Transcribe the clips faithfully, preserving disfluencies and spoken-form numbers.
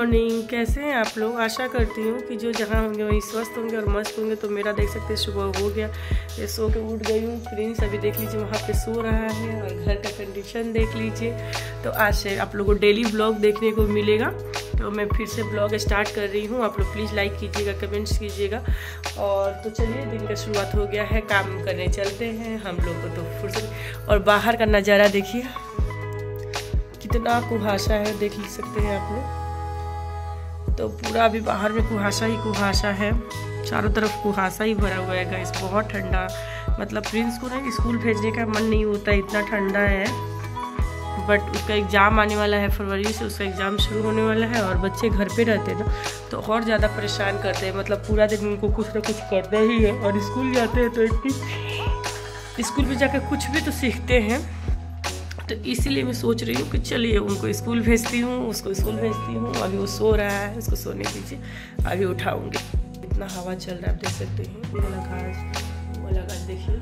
Morning, कैसे हैं आप लोग। आशा करती हूँ कि जो जहाँ होंगे वहीं स्वस्थ होंगे और मस्त होंगे। तो मेरा देख सकते हैं सुबह हो गया, ये सो के उठ गई हूँ। प्रिंस अभी देख लीजिए वहाँ पे सो रहा है और घर का कंडीशन देख लीजिए। तो आज से आप लोगों को डेली ब्लॉग देखने को मिलेगा। तो मैं फिर से ब्लॉग स्टार्ट कर रही हूँ। आप लोग प्लीज़ लाइक कीजिएगा, कमेंट्स कीजिएगा। और तो चलिए दिन का शुरुआत हो गया है, काम करने चलते हैं हम लोग को। तो फुर्सत और बाहर का नज़ारा देखिए कितना कुहासा है, देख ही सकते हैं आप लोग। तो पूरा अभी बाहर में कुहासा ही कुहासा है, चारों तरफ कुहासा ही भरा हुआ है गाइस। बहुत ठंडा, मतलब प्रिंस को ना स्कूल भेजने का मन नहीं होता, इतना ठंडा है। बट उसका एग्ज़ाम आने वाला है, फरवरी से उसका एग्ज़ाम शुरू होने वाला है। और बच्चे घर पे रहते हैं ना तो और ज़्यादा परेशान करते हैं, मतलब पूरा दिन उनको कुछ ना कुछ करना ही है। और स्कूल जाते हैं तो एक स्कूल में जाकर कुछ भी तो सीखते हैं। तो इसीलिए मैं सोच रही हूँ कि चलिए उनको स्कूल भेजती हूँ, उसको स्कूल भेजती हूँ। अभी वो सो रहा है, उसको सोने दीजिए, अभी उठाऊँगी। इतना हवा चल रहा है, आप देख सकते हैं। मुलाकात मुलाकात देखिए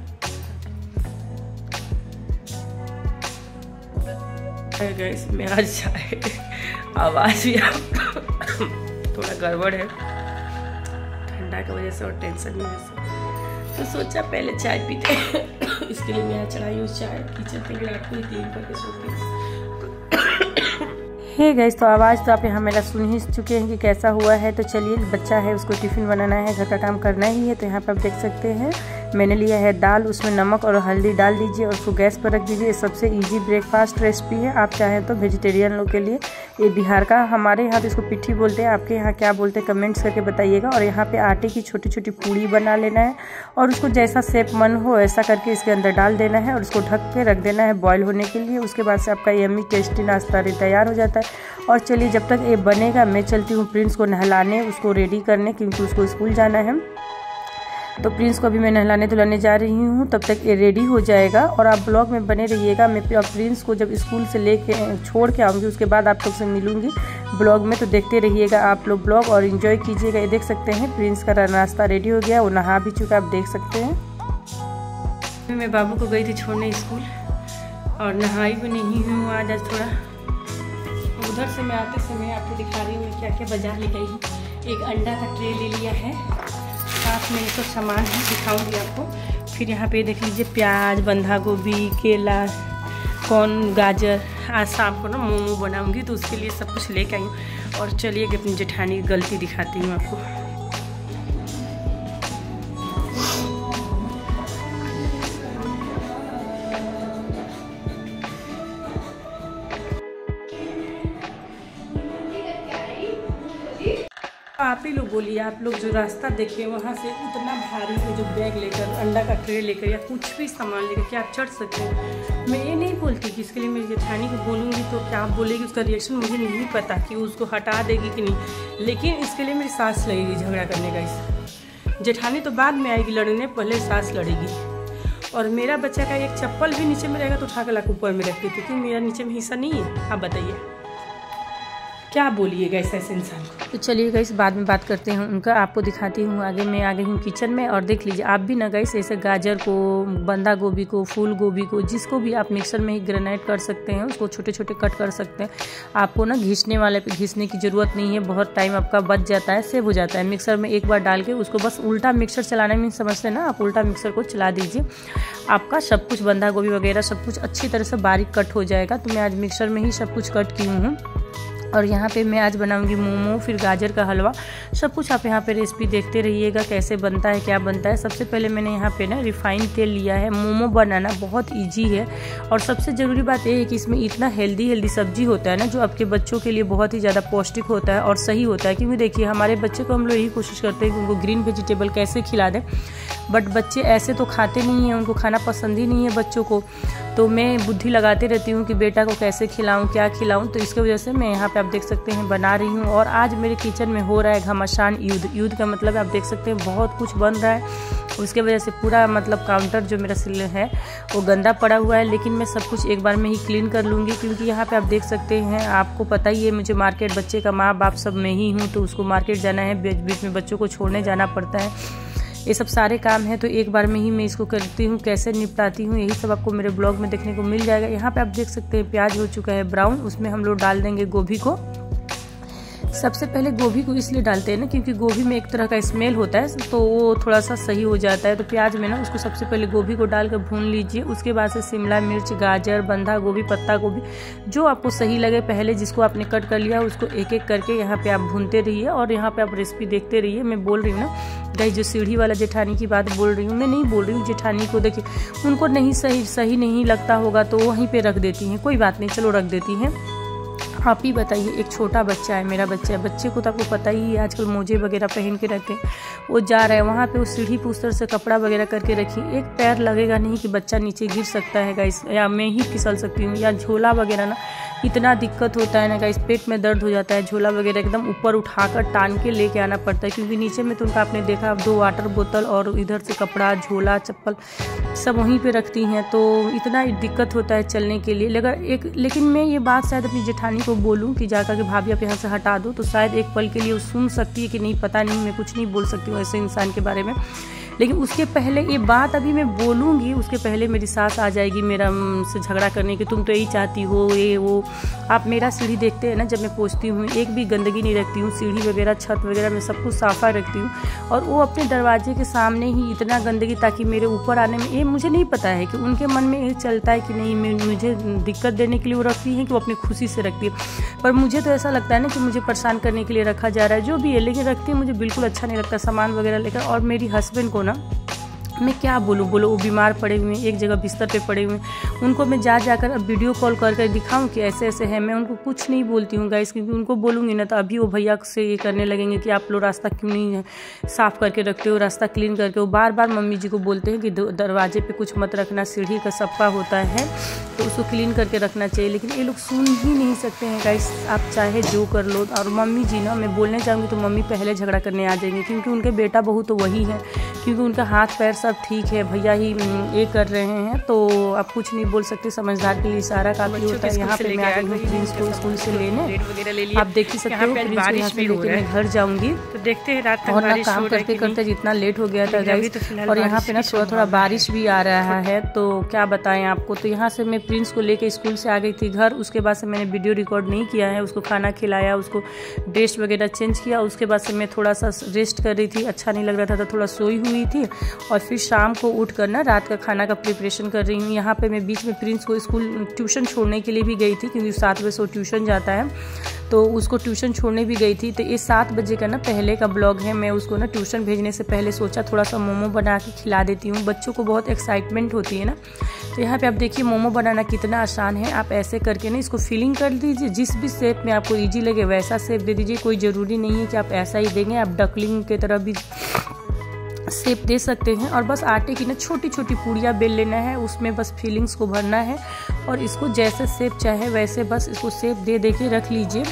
गाइस। मैं आज चाहे आवाज़ भी थोड़ा गड़बड़ है ठंडा की वजह से और टेंशन की वजह से। तो सोचा पहले चाय पीते हैं। इसके लिए मैं यहाँ चढ़ाई हूँ चाय, किचन पे गिलास को क्लीन करके सोती। हे गाइस, तो आवाज़ तो आप यहाँ मेरा सुन ही चुके हैं कि कैसा हुआ है। तो चलिए, बच्चा है उसको टिफ़िन बनाना है, घर का काम करना ही है। तो यहाँ पे आप देख सकते हैं मैंने लिया है दाल, उसमें नमक और हल्दी डाल दीजिए और उसको गैस पर रख दीजिए। ये सबसे इजी ब्रेकफास्ट रेसिपी है। आप चाहें तो वेजिटेरियन लोग के लिए, ये बिहार का, हमारे यहाँ तो इसको पिट्ठी बोलते हैं, आपके यहाँ क्या बोलते हैं कमेंट्स करके बताइएगा। और यहाँ पे आटे की छोटी छोटी पूड़ी बना लेना है और उसको जैसा शेप मन हो ऐसा करके इसके अंदर डाल देना है और उसको ढक के रख देना है बॉयल होने के लिए। उसके बाद से आपका यम्मी टेस्टी नाश्ता तैयार हो जाता है। और चलिए जब तक ये बनेगा मैं चलती हूँ प्रिंस को नहलाने, उसको रेडी करने, क्योंकि उसको स्कूल जाना है। तो प्रिंस को अभी मैं नहलाने धुलाने जा रही हूँ, तब तक ये रेडी हो जाएगा। और आप ब्लॉग में बने रहिएगा। मैं प्रिंस को जब स्कूल से लेके छोड़ के आऊँगी उसके बाद आप लोग से मिलूँगी ब्लॉग में। तो देखते रहिएगा आप लोग ब्लॉग और इन्जॉय कीजिएगा। ये देख सकते हैं प्रिंस का नाश्ता रेडी हो गया, वो नहा भी चुका, आप देख सकते हैं। मैं बाबू को गई थी छोड़ने स्कूल और नहाई भी नहीं हूँ आज आज थोड़ा। उधर से मैं आते समय आपको दिखा रही हूँ क्या क्या बाजार ले गई हूँ। एक अंडा का ट्रे ले लिया है, साथ में ये सब सामान है, दिखाऊंगी आपको। फिर यहाँ पे देख लीजिए प्याज, बंधा गोभी, केला, कॉर्न, गाजर। आज शाम को ना मोमो बनाऊंगी तो उसके लिए सब कुछ लेके आई हूँ। और चलिए कि अपनी जेठानी की गलती दिखाती हूँ आपको। आप ही लोग बोलिए, आप लोग जो रास्ता देखे वहाँ से इतना भारी है जो बैग लेकर, अंडा का ट्रे लेकर या कुछ भी सामान लेकर क्या आप चढ़ सकते हैं। मैं ये नहीं बोलती कि इसके लिए मेरी जेठानी को बोलूँगी तो क्या आप बोलेगी, उसका रिएक्शन मुझे नहीं पता कि वो उसको हटा देगी कि नहीं। लेकिन इसके लिए मेरी सास लगेगी झगड़ा करने का। इस जेठानी तो बाद में आएगी लड़ने, पहले सास लड़ेगी। और मेरा बच्चा का एक चप्पल भी नीचे में रहेगा तो उठा कर लाकर ऊपर में रखती थी, क्योंकि मेरा नीचे में हिस्सा नहीं है। आप बताइए क्या बोलिएगा ऐसे ऐसे इंसान को। तो चलिए गाइस बाद में बात करते हैं उनका, आपको दिखाती हूँ। आगे मैं आ गई हूँ किचन में और देख लीजिए आप भी ना गाइस ऐसे गाजर को, बंदा गोभी को, फूल गोभी को, जिसको भी आप मिक्सर में ही ग्रेनाइट कर सकते हैं, उसको छोटे छोटे कट कर सकते हैं। आपको ना घिसने वाले पे घिसने की ज़रूरत नहीं है, बहुत टाइम आपका बच जाता है, सेव हो जाता है। मिक्सर में एक बार डाल के उसको बस उल्टा मिक्सर चलाने में समझते हैं ना, आप उल्टा मिक्सर को चला दीजिए, आपका सब कुछ बंदा गोभी वगैरह सब कुछ अच्छी तरह से बारीक कट हो जाएगा। तो मैं आज मिक्सर में ही सब कुछ कट की हूँ। और यहाँ पे मैं आज बनाऊंगी मोमो, फिर गाजर का हलवा, सब कुछ आप यहाँ पे रेसिपी देखते रहिएगा कैसे बनता है, क्या बनता है। सबसे पहले मैंने यहाँ पे ना रिफाइंड तेल लिया है। मोमो बनाना बहुत इजी है और सबसे ज़रूरी बात यह है कि इसमें इतना हेल्दी हेल्दी सब्जी होता है ना, जो आपके बच्चों के लिए बहुत ही ज़्यादा पौष्टिक होता है और सही होता है। क्योंकि देखिए हमारे बच्चे को हम लोग यही कोशिश करते हैं कि उनको ग्रीन वेजिटेबल कैसे खिला दें, बट बच्चे ऐसे तो खाते नहीं हैं, उनको खाना पसंद ही नहीं है बच्चों को। तो मैं बुद्धि लगाते रहती हूँ कि बेटा को कैसे खिलाऊँ, क्या खिलाऊँ। तो इसकी वजह से मैं यहाँ पे आप देख सकते हैं बना रही हूँ। और आज मेरे किचन में हो रहा है घमासान युद्ध। युद्ध का मतलब आप देख सकते हैं बहुत कुछ बन रहा है। उसके वजह से पूरा मतलब काउंटर जो मेरा सिल है वो गंदा पड़ा हुआ है, लेकिन मैं सब कुछ एक बार में ही क्लीन कर लूँगी। क्योंकि यहाँ पे आप देख सकते हैं, आपको पता ही है मुझे मार्केट, बच्चे का माँ बाप सब मैं ही हूँ, तो उसको मार्केट जाना है, बीच बीच में बच्चों को छोड़ने जाना पड़ता है। ये सब सारे काम हैं तो एक बार में ही मैं इसको करती हूँ, कैसे निपटाती हूँ यही सब आपको मेरे ब्लॉग में देखने को मिल जाएगा। यहाँ पे आप देख सकते हैं प्याज हो चुका है ब्राउन, उसमें हम लोग डाल देंगे गोभी को। सबसे पहले गोभी को इसलिए डालते हैं ना क्योंकि गोभी में एक तरह का स्मेल होता है, तो वो थोड़ा सा सही हो जाता है। तो प्याज में ना उसको सबसे पहले गोभी को डाल कर भून लीजिए। उसके बाद से शिमला मिर्च, गाजर, बंधा गोभी, पत्ता गोभी, जो आपको सही लगे पहले जिसको आपने कट कर लिया उसको एक एक करके यहाँ पे आप भूनते रहिए और यहाँ पे आप रेसिपी देखते रहिए। मैं बोल रही हूँ ना गाइस, जो सीढ़ी वाला जेठानी की बात बोल रही हूँ, मैं नहीं बोल रही हूँ जेठानी को देखिए उनको नहीं सही सही नहीं लगता होगा तो वहीं पे रख देती हैं, कोई बात नहीं, चलो रख देती हैं। आप ही बताइए, एक छोटा बच्चा है, मेरा बच्चा है, बच्चे को तो आपको पता ही है आजकल मोजे वगैरह पहन के रखते हैं, वो जा रहा है वहाँ पे, वो सीढ़ी पे उस तरह से कपड़ा वगैरह करके रखिए, एक पैर लगेगा नहीं कि बच्चा नीचे गिर सकता है गाइस, या मैं ही फिसल सकती हूँ, या झोला वगैरह ना इतना दिक्कत होता है ना गाइस, पेट में दर्द हो जाता है, झोला वगैरह एकदम ऊपर उठाकर टान के लेके आना पड़ता है क्योंकि नीचे में तो उनका आपने देखा दो वाटर बोतल और इधर से कपड़ा, झोला, चप्पल सब वहीं पे रखती हैं, तो इतना दिक्कत होता है चलने के लिए। लेकिन एक लेकिन मैं ये बात शायद अपनी जेठानी को बोलूँ कि जाकर के भाभी आप यहाँ से हटा दो, तो शायद एक पल के लिए वो सुन सकती है कि नहीं पता नहीं, मैं कुछ नहीं बोल सकती हूँ ऐसे इंसान के बारे में। लेकिन उसके पहले ये बात अभी मैं बोलूँगी, उसके पहले मेरी सास आ जाएगी मेरा से झगड़ा करने की, तुम तो यही चाहती हो ये वो। आप मेरा सीढ़ी देखते हैं ना, जब मैं पोंछती हूँ एक भी गंदगी नहीं रखती हूँ, सीढ़ी वगैरह छत वगैरह में सब कुछ साफ़ा रखती हूँ, और वो अपने दरवाजे के सामने ही इतना गंदगी ताकि मेरे ऊपर आने में, ये मुझे नहीं पता है कि उनके मन में ये चलता है कि नहीं मुझे दिक्कत देने के लिए वो रखती हैं कि वो अपनी खुशी से रखती है, पर मुझे तो ऐसा लगता है ना कि मुझे परेशान करने के लिए रखा जा रहा है, जो भी है, लेकिन रखती है मुझे बिल्कुल अच्छा नहीं लगता सामान वगैरह लेकर। और मेरी हस्बैंड को ना मैं क्या बोलूँ, बोलो वो बीमार पड़े हुए हैं, एक जगह बिस्तर पे पड़े हुए हैं, उनको मैं जा जाकर अब वीडियो कॉल कर कर दिखाऊं कि ऐसे ऐसे है। मैं उनको कुछ नहीं बोलती हूँ गाइस, क्योंकि उनको बोलूँगी ना तो अभी वो भैया से ये करने लगेंगे कि आप लोग रास्ता क्यों नहीं साफ़ करके रखते हो, रास्ता क्लीन करके। वो बार बार मम्मी जी को बोलते हैं कि दरवाजे पर कुछ मत रखना, सीढ़ी का सप्पा होता है तो उसको क्लीन करके रखना चाहिए, लेकिन ये लोग सुन ही नहीं सकते हैं गाइस, आप चाहे जो कर लो। और मम्मी जी ना, मैं बोलने जाऊँगी तो मम्मी पहले झगड़ा करने आ जाएंगे क्योंकि उनके बेटा बहू तो वही है, क्योंकि उनका हाथ पैर सब ठीक है, भैया ही ये कर रहे हैं, तो आप कुछ नहीं बोल सकते, समझदार के लिए इशारा काफी होता है। यहाँ पे मैं आ गई हूँ प्रिंस को स्कूल से लेने, आप देख ही सकते हो प्रिंस को यहाँ से लेके मैं घर जाऊँगी, तो देखते हैं रात और ना काम करते करते जितना लेट हो गया था गाइस। और यहाँ पे ना थोड़ा थोड़ा बारिश भी आ रहा है, तो क्या बताएं आपको। तो यहाँ से मैं प्रिंस को लेके स्कूल से आ गई थी घर, उसके बाद से मैंने वीडियो रिकॉर्ड नहीं किया है, उसको खाना खिलाया, उसको ड्रेस वगैरह चेंज किया, उसके बाद से मैं थोड़ा सा रेस्ट कर रही थी, अच्छा नहीं लग रहा था तो थोड़ा सोई हुई थी, और फिर शाम को उठ कर ना रात का खाना का प्रिपरेशन कर रही हूँ। यहाँ पे मैं बीच में प्रिंस को स्कूल ट्यूशन छोड़ने के लिए भी गई थी क्योंकि सात बजे से वो ट्यूशन जाता है, तो उसको ट्यूशन छोड़ने भी गई थी। तो ये सात बजे का ना पहले का ब्लॉग है, मैं उसको ना ट्यूशन भेजने से पहले सोचा थोड़ा सा मोमो बना के खिला देती हूँ, बच्चों को बहुत एक्साइटमेंट होती है ना। तो यहाँ पे आप देखिए मोमो बनाना कितना आसान है, आप ऐसे करके ना इसको फिलिंग कर दीजिए, जिस भी शेप में आपको ईजी लगे वैसा शेप दे दीजिए, कोई ज़रूरी नहीं है कि आप ऐसा ही देंगे, आप डकलिंग की तरह भी शेप दे सकते हैं। और बस आटे की ना छोटी छोटी पूड़ियाँ बेल लेना है, उसमें बस फीलिंग्स को भरना है और इसको जैसे शेप चाहे वैसे बस इसको शेप दे दे के रख लीजिए।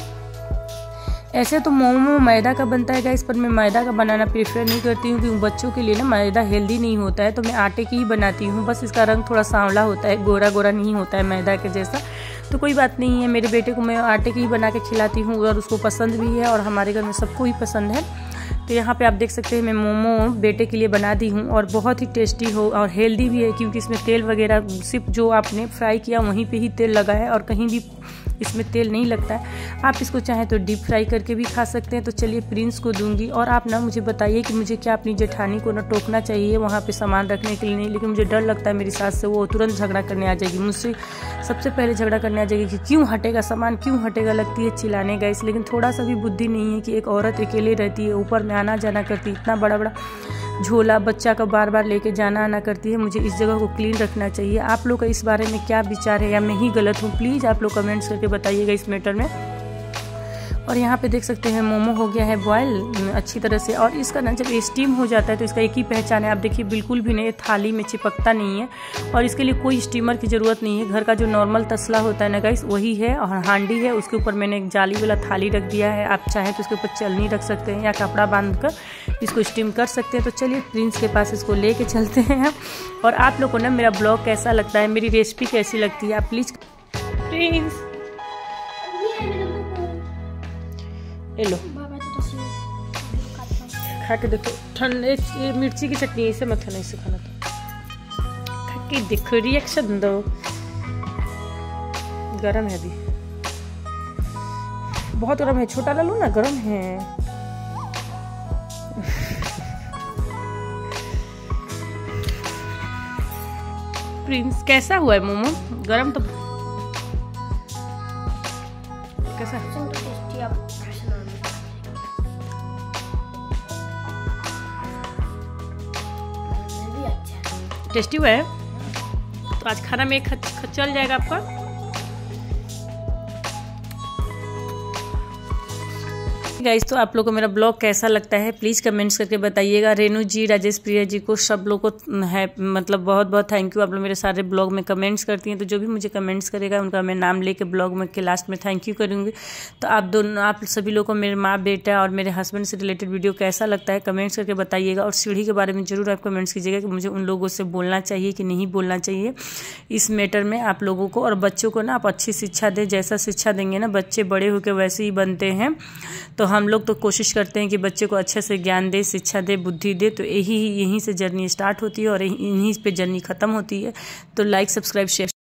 ऐसे तो मोमो मैदा का बनता है गाइस, पर मैं मैदा का बनाना प्रेफर नहीं करती हूँ क्योंकि बच्चों के लिए ना मैदा हेल्दी नहीं होता है, तो मैं आटे की ही बनाती हूँ। बस इसका रंग थोड़ा सांवला होता है, गोरा गोरा नहीं होता है मैदा के जैसा, तो कोई बात नहीं है। मेरे बेटे को मैं आटे की ही बना के खिलाती हूँ और उसको पसंद भी है और हमारे घर में सबको ही पसंद है। तो यहाँ पे आप देख सकते हैं मैं मोमो बेटे के लिए बना दी हूँ और बहुत ही टेस्टी हो और हेल्दी भी है क्योंकि इसमें तेल वगैरह सिर्फ जो आपने फ्राई किया वहीं पे ही तेल लगा है और कहीं भी इसमें तेल नहीं लगता है। आप इसको चाहें तो डीप फ्राई करके भी खा सकते हैं। तो चलिए प्रिंस को दूंगी और आप ना मुझे बताइए कि मुझे क्या अपनी जेठानी को ना टोकना चाहिए वहाँ पे सामान रखने के लिए नहीं, लेकिन मुझे डर लगता है मेरी सास से, वो तुरंत झगड़ा करने आ जाएगी मुझसे, सबसे पहले झगड़ा करने आ जाएगी कि क्यों हटेगा सामान, क्यों हटेगा, लगती है चिल्लाने गाइस। लेकिन थोड़ा सा भी बुद्धि नहीं है कि एक औरत अकेले रहती है, ऊपर में आना जाना करती है, इतना बड़ा बड़ा झोला बच्चा का बार बार लेके जाना आना करती है। मुझे इस जगह को क्लीन रखना चाहिए। आप लोग का इस बारे में क्या विचार है या मैं ही गलत हूँ, प्लीज़ आप लोग कमेंट्स करके बताइएगा इस मैटर में। और यहाँ पे देख सकते हैं मोमो हो गया है बॉयल अच्छी तरह से, और इसका ना जब स्टीम हो जाता है तो इसका एक ही पहचान है, आप देखिए बिल्कुल भी नहीं थाली में चिपकता नहीं है और इसके लिए कोई स्टीमर की ज़रूरत नहीं है। घर का जो नॉर्मल तसला होता है ना गाइस वही है और हांडी है, उसके ऊपर मैंने एक जाली वाला थाली रख दिया है। आप चाहें तो उसके ऊपर चलनी रख सकते हैं या कपड़ा बांध कर इसको स्टीम कर सकते हैं। तो चलिए प्रिंस के पास इसको ले चलते हैं। और आप लोग को ना मेरा ब्लॉग कैसा लगता है, मेरी रेसिपी कैसी लगती है, आप प्लीज़ प्रिंस लो खा के देखो। ठंडे मिर्ची की चटनी इसे मत खाना, इसे खाना तो खा के देखो, रिएक्शन दो। गरम है अभी, बहुत गर्म है, छोटा ला लो ना, गर्म है। प्रिंस कैसा हुआ है मोमो? गरम तो कैसा? टेस्टी हुआ है। तो आज खाना में एक चल जाएगा आपका। गाइस तो आप लोगों को मेरा ब्लॉग कैसा लगता है प्लीज़ कमेंट्स करके बताइएगा। रेनू जी, राजेश प्रिया जी को, सब लोग को है मतलब बहुत बहुत थैंक यू। आप लोग मेरे सारे ब्लॉग में कमेंट्स करती हैं, तो जो भी मुझे कमेंट्स करेगा उनका मैं नाम लेके ब्लॉग में के लास्ट में थैंक यू करूँगी। तो आप दोनों आप सभी लोग को मेरे माँ बेटा और मेरे हस्बैंड से रिलेटेड वीडियो कैसा लगता है कमेंट्स करके बताइएगा। और सीढ़ी के बारे में ज़रूर आप कमेंट्स कीजिएगा कि मुझे उन लोगों से बोलना चाहिए कि नहीं बोलना चाहिए इस मैटर में आप लोगों को। और बच्चों को ना आप अच्छी शिक्षा दें, जैसा शिक्षा देंगे ना बच्चे बड़े होकर वैसे ही बनते हैं। तो हम लोग तो कोशिश करते हैं कि बच्चे को अच्छे से ज्ञान दे, शिक्षा दे, बुद्धि दे। तो यही यहीं से जर्नी स्टार्ट होती है और यहीं पे जर्नी ख़त्म होती है। तो लाइक, सब्सक्राइब, शेयर